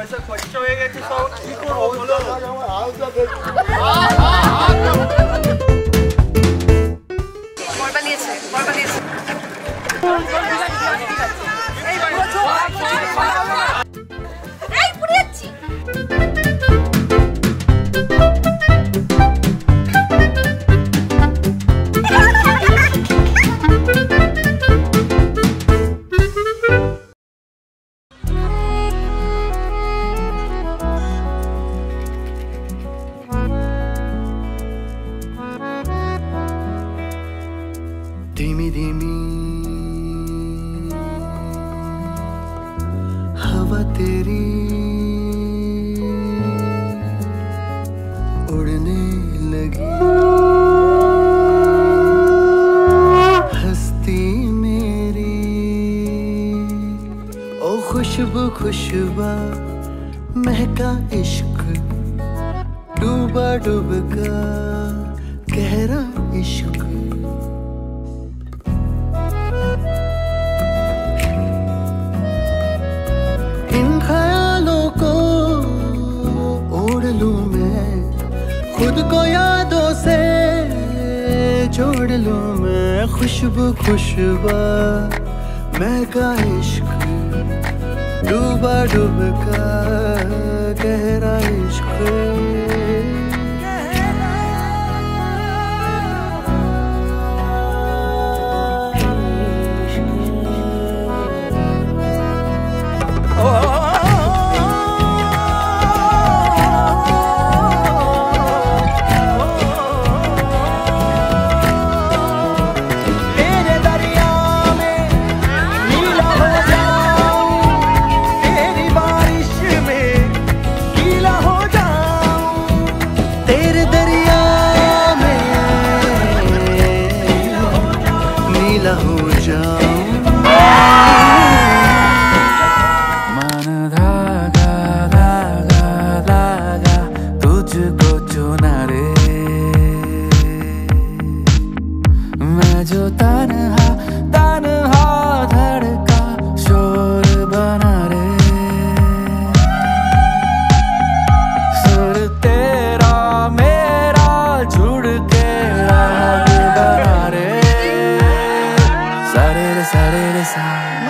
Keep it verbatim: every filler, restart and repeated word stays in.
পয়সা খরচা হয়ে গেছে সব কি করবো বলো? বল বানিয়েছে বল বানিয়েছে এই পুড়ে যাচ্ছি। धीमी धीमी हवा तेरी उड़ने लगी, हस्ती मेरी ओ खुशबू खुशबा महका इश्क, डूबा डूबका गहरा इश्क। खुद को यादों से जोड़ लूं मैं, खुशबू खुशबा महका इश्क, डूबा डूबका गहरा इश्क। मन धागा धागा धागा तुझको चुना रे, मैं जो तन्हा तन्हा धड़का शोर बना रे, सुर तेरा मेरा जुड़ के राग बना रे, सारे रे सारे रे सा।